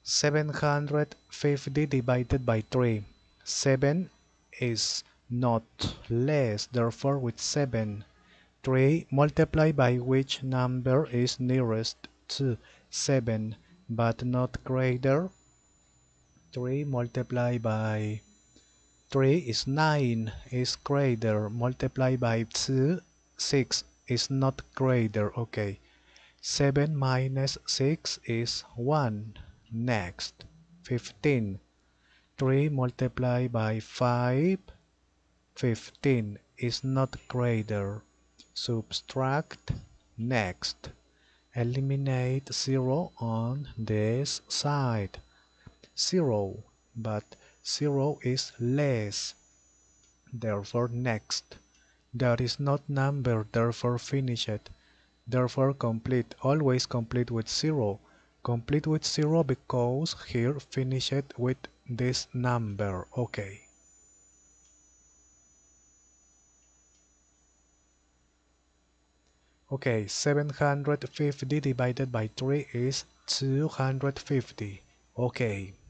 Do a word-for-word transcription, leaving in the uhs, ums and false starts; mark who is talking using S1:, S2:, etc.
S1: seven hundred fifty divided by three. seven is not less, therefore with seven. three multiplied by which number is nearest to seven but not greater. three multiplied by three is nine, is greater. Multiplied by two, six is not greater. Okay. seven minus six is one. Next. fifteen. three multiplied by five, fifteen is not greater. Subtract. Next. Eliminate zero on this side. zero, but zero is less. Therefore next. There is not number, therefore finish it. Therefore complete, always complete with zero. Complete with zero because here finish it with this number. Okay. Okay, seven hundred fifty divided by three is two hundred fifty. Okay.